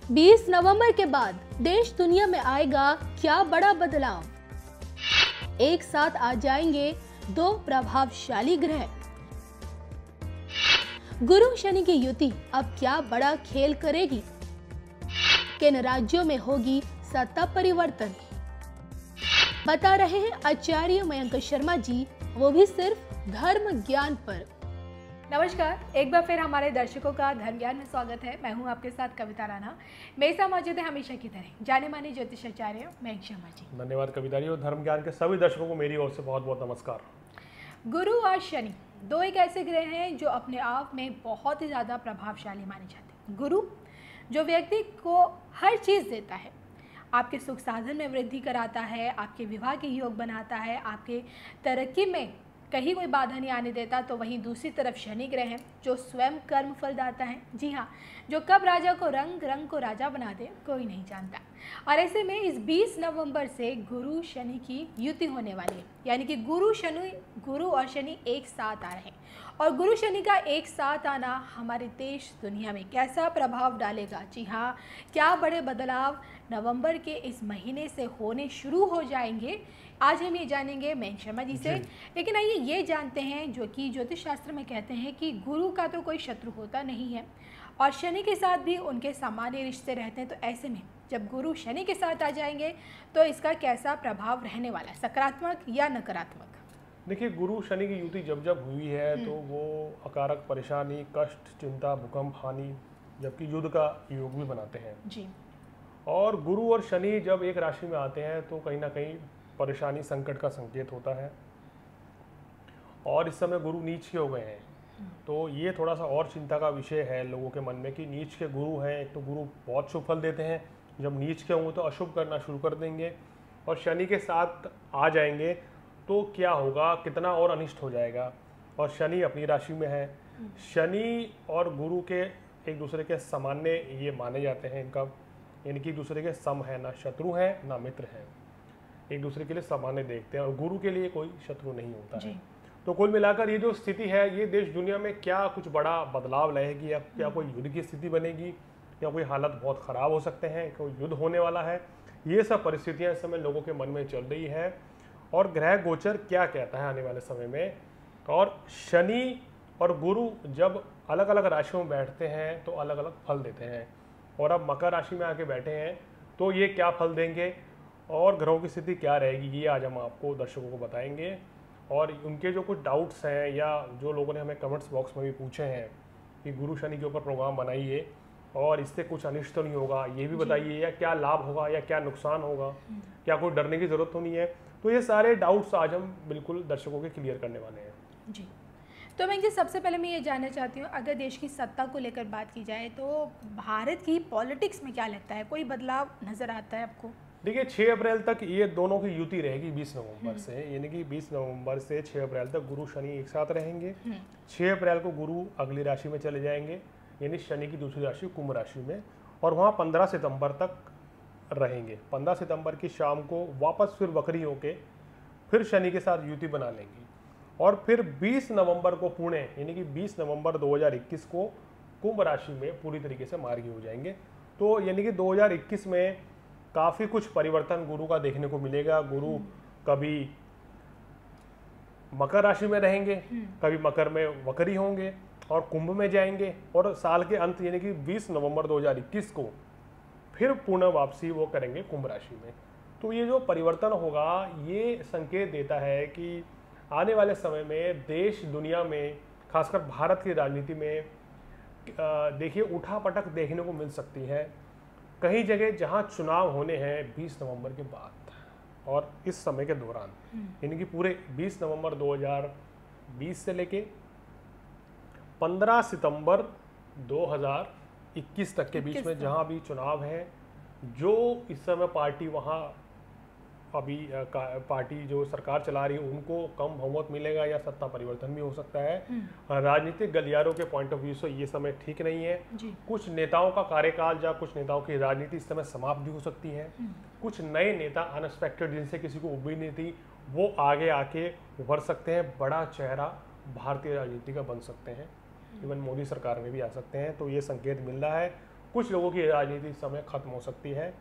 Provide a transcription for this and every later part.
20 नवंबर के बाद देश दुनिया में आएगा क्या बड़ा बदलाव। एक साथ आ जाएंगे दो प्रभावशाली ग्रह। गुरु शनि की युति अब क्या बड़ा खेल करेगी। किन राज्यों में होगी सत्ता परिवर्तन, बता रहे हैं आचार्य मयंक शर्मा जी, वो भी सिर्फ धर्म ज्ञान पर। नमस्कार, एक बार फिर हमारे दर्शकों का धर्म ज्ञान में स्वागत है। मैं हूं आपके साथ कविता राणा। मेरे साथ मौजूद है हमेशा की तरह जाने माने ज्योतिष आचार्य मयंक शर्मा जी। धन्यवाद कविता जी, और धर्म ज्ञान के सभी दर्शकों को मेरी ओर से बहुत बहुत नमस्कार। गुरु और शनि दो एक ऐसे ग्रह हैं जो अपने आप में बहुत ही ज़्यादा प्रभावशाली माने जाते हैं। गुरु जो व्यक्ति को हर चीज़ देता है, आपके सुख साधन में वृद्धि कराता है, आपके विवाह के योग बनाता है, आपके तरक्की में कहीं कोई बाधा नहीं आने देता। तो वहीं दूसरी तरफ शनि ग्रह है जो स्वयं कर्म फल दाता है। जी हाँ, जो कब राजा को रंग रंग को राजा बना दे कोई नहीं जानता। और ऐसे में इस 20 नवंबर से गुरु शनि की युति होने वाली है, यानी कि गुरु और शनि एक साथ आ रहे हैं। और गुरु शनि का एक साथ आना हमारे देश दुनिया में कैसा प्रभाव डालेगा। जी हाँ, क्या बड़े बदलाव नवंबर के इस महीने से होने शुरू हो जाएंगे, आज हम ये जानेंगे मयंक शर्मा जी से। लेकिन आइए ये जानते हैं, जो कि ज्योतिष शास्त्र में कहते हैं कि गुरु का तो कोई शत्रु होता नहीं है और शनि के साथ भी उनके सामान्य रिश्ते रहते हैं। तो ऐसे में जब गुरु शनि के साथ आ जाएंगे तो इसका कैसा प्रभाव रहने वाला है, सकारात्मक या नकारात्मक? देखिए, गुरु शनि की युति जब जब हुई है तो वो अकारक परेशानी, कष्ट, चिंता, भूकंप, हानि, जबकि युद्ध का योग भी बनाते हैं जी। और गुरु और शनि जब एक राशि में आते हैं तो कहीं ना कहीं परेशानी, संकट का संकेत होता है। और इस समय गुरु नीच के हो गए हैं तो ये थोड़ा सा और चिंता का विषय है लोगों के मन में कि नीच के गुरु हैं। एक तो गुरु बहुत शुभ फल देते हैं, जब नीच के होंगे तो अशुभ करना शुरू कर देंगे, और शनि के साथ आ जाएंगे तो क्या होगा, कितना और अनिष्ट हो जाएगा। और शनि अपनी राशि में है। शनि और गुरु के एक दूसरे के सामान्य ये माने जाते हैं, इनका यानी कि एक दूसरे के सम है, ना शत्रु हैं ना मित्र हैं, एक दूसरे के लिए सामान्य देखते हैं और गुरु के लिए कोई शत्रु नहीं होता है। तो कुल मिलाकर ये जो स्थिति है, ये देश दुनिया में क्या कुछ बड़ा बदलाव लाएगी, या क्या कोई युद्ध की स्थिति बनेगी, या कोई हालत बहुत ख़राब हो सकते हैं, कोई युद्ध होने वाला है, ये सब परिस्थितियाँ इस समय लोगों के मन में चल रही है। और ग्रह गोचर क्या कहता है आने वाले समय में। और शनि और गुरु जब अलग अलग राशियों में बैठते हैं तो अलग अलग फल देते हैं, और अब मकर राशि में आके बैठे हैं तो ये क्या फल देंगे और ग्रहों की स्थिति क्या रहेगी, ये आज हम आपको दर्शकों को बताएंगे। और उनके जो कुछ डाउट्स हैं या जो लोगों ने हमें कमेंट्स बॉक्स में भी पूछे हैं कि गुरु शनि के ऊपर प्रोग्राम बनाइए और इससे कुछ अनिष्ट तो नहीं होगा, ये भी बताइए, या क्या लाभ होगा या क्या नुकसान होगा, क्या कोई डरने की ज़रूरत तो नहीं है। तो ये सारे डाउट्स आज हम बिल्कुल दर्शकों के क्लियर करने वाले हैं। जी, तो मैं जी सबसे पहले मैं ये जानना चाहती हूँ, अगर देश की सत्ता को लेकर बात की जाए तो भारत की पॉलिटिक्स में क्या लगता है, कोई बदलाव नज़र आता है आपको? देखिए, 6 अप्रैल तक ये दोनों की युति रहेगी 20 नवंबर से, यानी कि 20 नवंबर से 6 अप्रैल तक गुरु शनि एक साथ रहेंगे। 6 अप्रैल को गुरु अगली राशि में चले जाएंगे, यानी शनि की दूसरी राशि कुंभ राशि में, और वहाँ 15 सितंबर तक रहेंगे। 15 सितंबर की शाम को वापस फिर वक्री होके फिर शनि के साथ युति बना लेंगी, और फिर 20 नवंबर को पुणे, यानी कि 20 नवंबर 2021 को कुंभ राशि में पूरी तरीके से मार्गी हो जाएंगे। तो यानी कि 2021 में काफ़ी कुछ परिवर्तन गुरु का देखने को मिलेगा। गुरु कभी मकर राशि में रहेंगे, कभी मकर में वक्री होंगे और कुंभ में जाएंगे, और साल के अंत यानी कि 20 नवंबर 2021 को फिर पुनः वापसी वो करेंगे कुंभ राशि में। तो ये जो परिवर्तन होगा ये संकेत देता है कि आने वाले समय में देश दुनिया में, खासकर भारत की राजनीति में देखिए उठापटक देखने को मिल सकती है कई जगह जहां चुनाव होने हैं 20 नवंबर के बाद और इस समय के दौरान, यानी कि पूरे 20 नवंबर 2020 से लेके 15 सितंबर 2021 तक के बीच में जहां भी चुनाव है, जो इस समय पार्टी वहां अभी पार्टी जो सरकार चला रही है उनको कम बहुमत मिलेगा या सत्ता परिवर्तन भी हो सकता है। राजनीतिक गलियारों के पॉइंट ऑफ व्यू से ये समय ठीक नहीं है। कुछ नेताओं का कार्यकाल या कुछ नेताओं की राजनीति इस समय समाप्त भी हो सकती है। कुछ नए नेता अनएक्सपेक्टेड, जिनसे किसी को उम्मीद नहीं थी, वो आगे आके उभर सकते हैं, बड़ा चेहरा भारतीय राजनीति का बन सकते हैं, इवन मोदी सरकार में भी आ सकते हैं। तो ये संकेत मिल रहा है कुछ लोगों की राजनीति इस समय खत्म हो सकती है।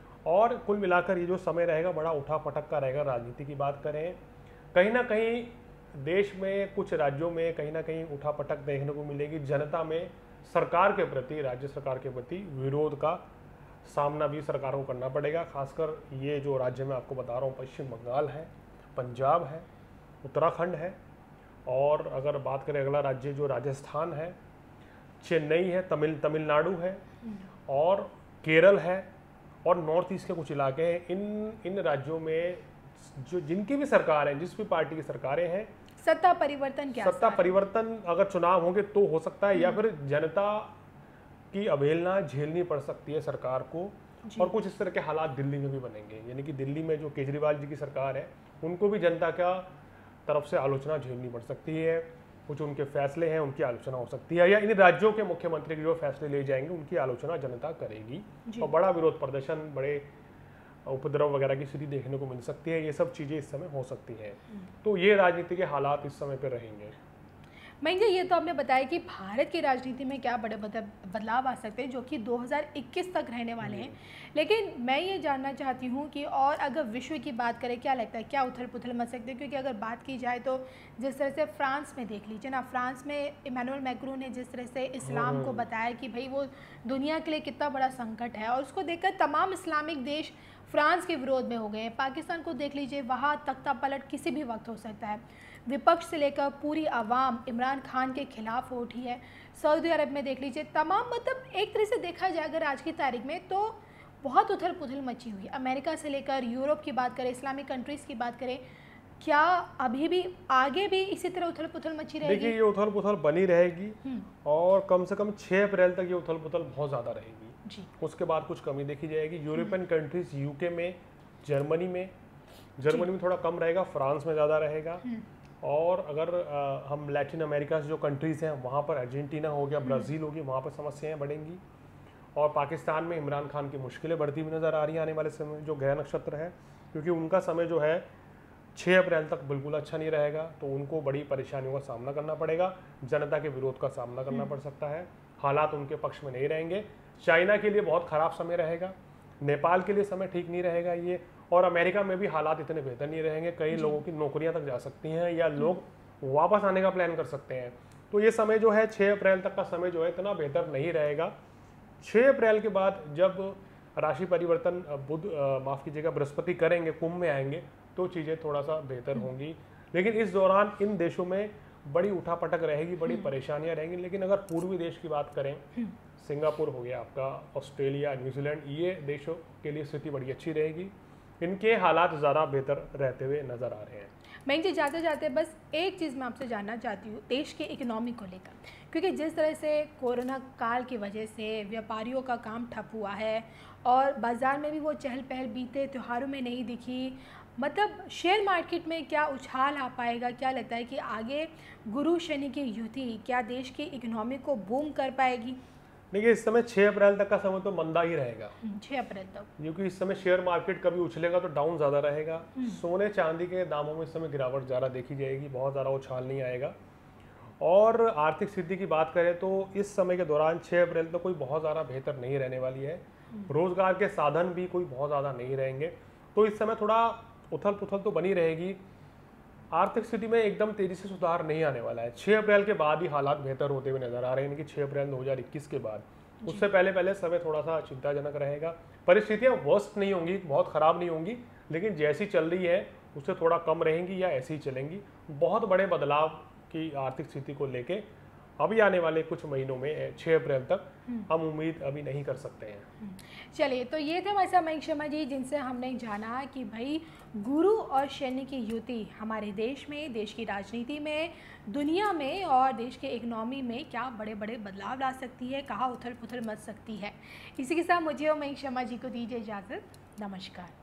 और कुल मिलाकर ये जो समय रहेगा बड़ा उठा पटक का रहेगा। राजनीति की बात करें, कहीं ना कहीं देश में कुछ राज्यों में कहीं ना कहीं उठा पटक देखने को मिलेगी। जनता में सरकार के प्रति, राज्य सरकार के प्रति विरोध का सामना भी सरकार को करना पड़ेगा। खासकर ये जो राज्य में आपको बता रहा हूँ, पश्चिम बंगाल है, पंजाब है, उत्तराखंड है, और अगर बात करें अगला राज्य जो राजस्थान है, चेन्नई है, तमिलनाडु है, और केरल है, और नॉर्थ ईस्ट के कुछ इलाके हैं। इन राज्यों में जो जिनकी भी सरकार है, जिस भी पार्टी की सरकारें हैं, सत्ता परिवर्तन क्या, सत्ता परिवर्तन अगर चुनाव होंगे तो हो सकता है, या फिर जनता की अवहेलना झेलनी पड़ सकती है सरकार को। और कुछ इस तरह के हालात दिल्ली में भी बनेंगे, यानी कि दिल्ली में जो केजरीवाल जी की सरकार है उनको भी जनता का तरफ से आलोचना झेलनी पड़ सकती है। कुछ उनके फैसले हैं उनकी आलोचना हो सकती है, या इन राज्यों के मुख्यमंत्री जो फैसले ले जाएंगे उनकी आलोचना जनता करेगी, और बड़ा विरोध प्रदर्शन, बड़े उपद्रव वगैरह की स्थिति देखने को मिल सकती है। ये सब चीज़ें इस समय हो सकती हैं। तो ये राजनीति के हालात इस समय पर रहेंगे। मयंक जी, ये तो आपने बताया कि भारत की राजनीति में क्या बड़े बदलाव आ सकते हैं जो कि 2021 तक रहने वाले हैं, लेकिन मैं ये जानना चाहती हूँ कि और अगर विश्व की बात करें, क्या लगता है क्या उथल पुथल मच सकते हैं? क्योंकि अगर बात की जाए तो जिस तरह से फ्रांस में देख लीजिए ना, फ्रांस में इमैनुअल मैक्रोन ने जिस तरह से इस्लाम को बताया कि भाई वो दुनिया के लिए कितना बड़ा संकट है, और उसको देखकर तमाम इस्लामिक देश फ्रांस के विरोध में हो गए हैं। पाकिस्तान को देख लीजिए, वहाँ तख्ता पलट किसी भी वक्त हो सकता है। विपक्ष से लेकर पूरी आवाम इमरान खान के खिलाफ उठी है। सऊदी अरब में देख लीजिए, तमाम मतलब एक तरह से देखा जाए अगर आज की तारीख में तो बहुत उथल पुथल मची हुई है। अमेरिका से लेकर यूरोप की बात करें, इस्लामिक कंट्रीज़ की बात करें, क्या अभी भी आगे भी इसी तरह उथल पुथल मची रहेगी? देखिए, ये उथल पुथल बनी रहेगी, और कम से कम 6 अप्रैल तक ये उथल पुथल बहुत ज़्यादा रहेगी जी। उसके बाद कुछ कमी देखी जाएगी। यूरोपियन कंट्रीज, यूके में, जर्मनी में थोड़ा कम रहेगा, फ्रांस में ज़्यादा रहेगा। और अगर हम लैटिन अमेरिका से जो कंट्रीज़ हैं वहाँ पर अर्जेंटीना हो गया, ब्राज़ील होगी, वहाँ पर समस्याएं बढ़ेंगी। और पाकिस्तान में इमरान खान की मुश्किलें बढ़ती हुई नज़र आ रही हैं आने वाले समय, जो ग्रह नक्षत्र है, क्योंकि उनका समय जो है 6 अप्रैल तक बिल्कुल अच्छा नहीं रहेगा। तो उनको बड़ी परेशानियों का सामना करना पड़ेगा, जनता के विरोध का सामना करना पड़ सकता है, हालात उनके पक्ष में नहीं रहेंगे। चाइना के लिए बहुत ख़राब समय रहेगा, नेपाल के लिए समय ठीक नहीं रहेगा ये, और अमेरिका में भी हालात इतने बेहतर नहीं रहेंगे। कई लोगों की नौकरियां तक जा सकती हैं, या लोग वापस आने का प्लान कर सकते हैं। तो ये समय जो है 6 अप्रैल तक का समय जो है इतना बेहतर नहीं रहेगा। 6 अप्रैल के बाद जब राशि परिवर्तन माफ़ कीजिएगा बृहस्पति करेंगे, कुंभ में आएंगे, तो चीज़ें थोड़ा सा बेहतर होंगी। लेकिन इस दौरान इन देशों में बड़ी उठापटक रहेगी, बड़ी परेशानियां रहेंगी। लेकिन अगर पूर्वी देश की बात करें, सिंगापुर हो गया आपका, ऑस्ट्रेलिया, न्यूजीलैंड, ये देशों के लिए स्थिति बड़ी अच्छी रहेगी। इनके हालात ज़्यादा बेहतर रहते हुए नज़र आ रहे हैं। मैं जी जाते जाते बस एक चीज़ मैं आपसे जानना चाहती हूँ देश के इकोनॉमी को लेकर, क्योंकि जिस तरह से कोरोना काल की वजह से व्यापारियों का काम ठप हुआ है, और बाज़ार में भी वो चहल पहल बीते त्योहारों में नहीं दिखी। मतलब शेयर मार्केट में क्या उछाल आ पाएगा? क्या लगता है कि आगे गुरु शनि की युति क्या देश की इकोनॉमी को बूम कर पाएगी? देखिए, इस समय 6 अप्रैल तक का समय तो मंदा ही रहेगा, 6 अप्रैल तक, क्योंकि इस समय शेयर मार्केट कभी उछलेगा तो डाउन ज़्यादा रहेगा। सोने चांदी के दामों में इस समय गिरावट ज़्यादा देखी जाएगी, बहुत ज़्यादा उछाल नहीं आएगा। और आर्थिक स्थिति की बात करें तो इस समय के दौरान 6 अप्रैल तक कोई बहुत ज़्यादा बेहतर नहीं रहने वाली है। रोज़गार के साधन भी कोई बहुत ज़्यादा नहीं रहेंगे। तो इस समय थोड़ा उथल पुथल तो बनी रहेगी। आर्थिक स्थिति में एकदम तेजी से सुधार नहीं आने वाला है। 6 अप्रैल के बाद ही हालात बेहतर होते हुए नजर आ रहे हैं, यानी कि 6 अप्रैल 2021 के बाद। उससे पहले समय थोड़ा सा चिंताजनक रहेगा। परिस्थितियां वर्स्ट नहीं होंगी, बहुत ख़राब नहीं होंगी, लेकिन जैसी चल रही है उससे थोड़ा कम रहेंगी या ऐसी ही चलेंगी। बहुत बड़े बदलाव की आर्थिक स्थिति को लेके अभी आने वाले कुछ महीनों में 6 अप्रैल तक हम उम्मीद अभी नहीं कर सकते हैं। चलिए, तो ये थे हमारे साथ मयंक शर्मा जी, जिनसे हमने जाना कि भाई गुरु और शनि की युति हमारे देश में, देश की राजनीति में, दुनिया में और देश के इकोनॉमी में क्या बड़े बड़े बदलाव ला सकती है, कहाँ उथल पुथल मच सकती है। इसी के साथ मुझे और मयंक शर्मा जी को दीजिए इजाज़त। नमस्कार।